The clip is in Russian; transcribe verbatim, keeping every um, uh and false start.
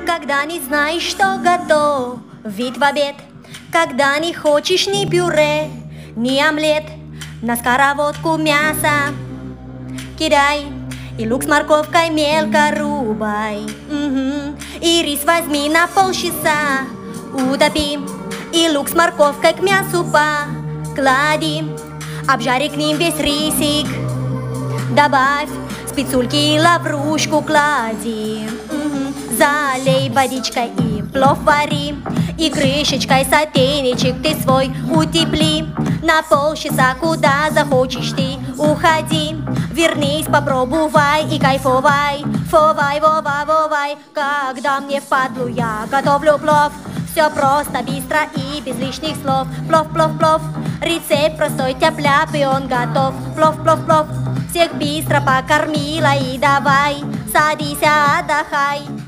Когда не знаешь, что готовить в обед, когда не хочешь ни пюре, ни омлет, на сковородку мясо кидай, и лук с морковкой мелко рубай. Угу. И рис возьми на полчаса, утопи, и лук с морковкой к мясу поклади. Обжари к ним весь рисик, добавь спецульки и лаврушку клади. Угу. Залей водичкой и плов вари, и крышечкой сотейничек ты свой утепли. На полчаса куда захочешь ты уходи, вернись, попробуй и кайфовай. Фовай, вова, вовай, когда мне впадлу я готовлю плов. Все просто, быстро и без лишних слов. Плов, плов, плов, рецепт простой, тяп-ляп, и он готов. Плов, плов, плов, всех быстро покормила, и давай, садись, отдыхай.